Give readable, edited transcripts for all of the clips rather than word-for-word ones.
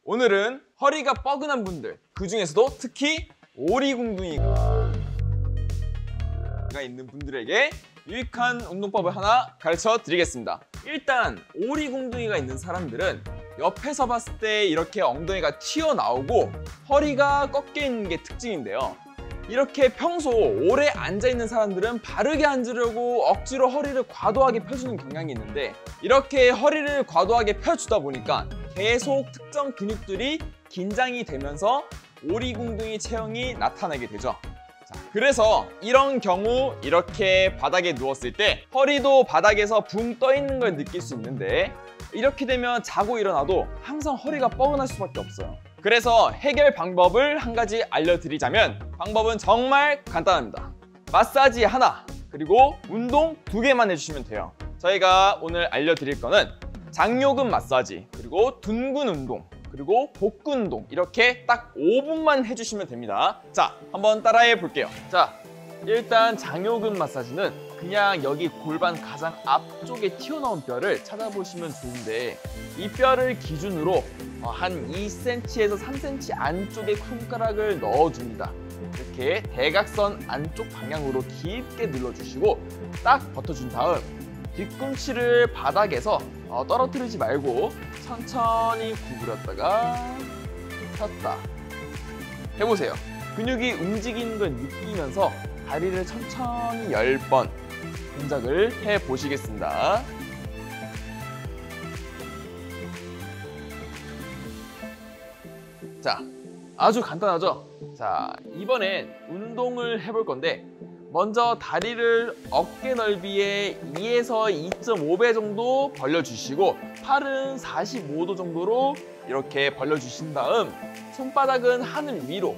오늘은 허리가 뻐근한 분들, 그 중에서도 특히 오리궁둥이가 있는 분들에게 유익한 운동법을 하나 가르쳐 드리겠습니다. 일단 오리궁둥이가 있는 사람들은 옆에서 봤을 때 이렇게 엉덩이가 튀어나오고 허리가 꺾여 있는 게 특징인데요. 이렇게 평소 오래 앉아있는 사람들은 바르게 앉으려고 억지로 허리를 과도하게 펴주는 경향이 있는데, 이렇게 허리를 과도하게 펴주다 보니까 계속 특정 근육들이 긴장이 되면서 오리궁둥이 체형이 나타나게 되죠. 그래서 이런 경우 이렇게 바닥에 누웠을 때 허리도 바닥에서 붕 떠 있는 걸 느낄 수 있는데, 이렇게 되면 자고 일어나도 항상 허리가 뻐근할 수밖에 없어요. 그래서 해결 방법을 한 가지 알려드리자면, 방법은 정말 간단합니다. 마사지 하나, 그리고 운동 2개만 해주시면 돼요. 저희가 오늘 알려드릴 거는 장요근 마사지, 그리고 둔근 운동, 그리고 복근 운동, 이렇게 딱 5분만 해주시면 됩니다. 자, 한번 따라해 볼게요. 자, 일단 장요근 마사지는 그냥 여기 골반 가장 앞쪽에 튀어나온 뼈를 찾아보시면 좋은데, 이 뼈를 기준으로 한 2cm에서 3cm 안쪽에 손가락을 넣어줍니다. 이렇게 대각선 안쪽 방향으로 깊게 눌러주시고 딱 버텨준 다음 뒤꿈치를 바닥에서 떨어뜨리지 말고 천천히 구부렸다가 폈다 해보세요. 근육이 움직이는 걸 느끼면서 다리를 천천히 10번 동작을 해보시겠습니다. 자, 아주 간단하죠? 자, 이번엔 운동을 해볼 건데, 먼저 다리를 어깨 넓이에 2에서 2.5배 정도 벌려주시고, 팔은 45도 정도로 이렇게 벌려주신 다음 손바닥은 하늘 위로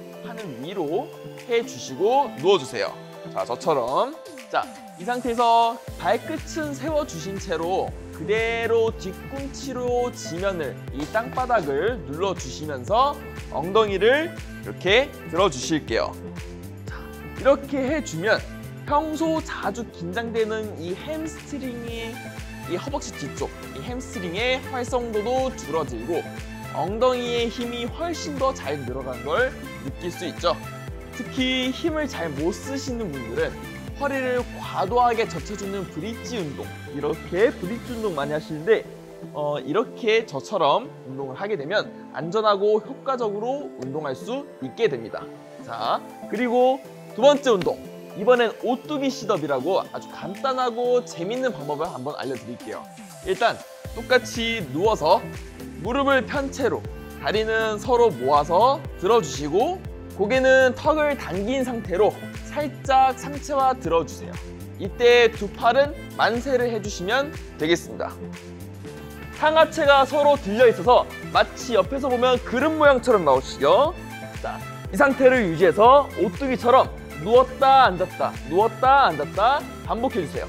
해주시고 누워주세요. 자, 저처럼. 자, 이 상태에서 발끝은 세워주신 채로 그대로 뒤꿈치로 지면을, 이 땅바닥을 눌러주시면서 엉덩이를 이렇게 들어주실게요. 자, 이렇게 해주면 평소 자주 긴장되는 이 햄스트링이, 이 허벅지 뒤쪽, 이 햄스트링의 활성도도 줄어들고 엉덩이의 힘이 훨씬 더 잘 늘어간 걸 느낄 수 있죠. 특히 힘을 잘 못 쓰시는 분들은 허리를 과도하게 젖혀주는 브릿지 운동, 이렇게 브릿지 운동 많이 하시는데, 이렇게 저처럼 운동을 하게 되면 안전하고 효과적으로 운동할 수 있게 됩니다. 자, 그리고 2번째 운동, 이번엔 오뚜기 싯업이라고 아주 간단하고 재밌는 방법을 한번 알려드릴게요. 일단 똑같이 누워서 무릎을 편 채로 다리는 서로 모아서 들어주시고, 고개는 턱을 당긴 상태로 살짝 상체와 들어주세요. 이때 두 팔은 만세를 해주시면 되겠습니다. 상하체가 서로 들려 있어서 마치 옆에서 보면 그릇 모양처럼 나오시죠? 자, 이 상태를 유지해서 오뚜기처럼 누웠다 앉았다 누웠다 앉았다 반복해주세요.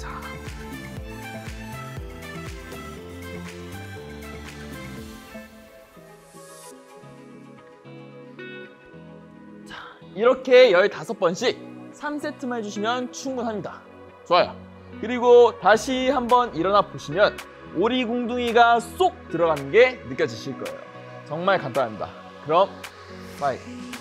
이렇게 15번씩 3세트만 해주시면 충분합니다. 좋아요. 그리고 다시 한번 일어나 보시면 오리궁둥이가 쏙 들어가는 게 느껴지실 거예요. 정말 간단합니다. 그럼 바이.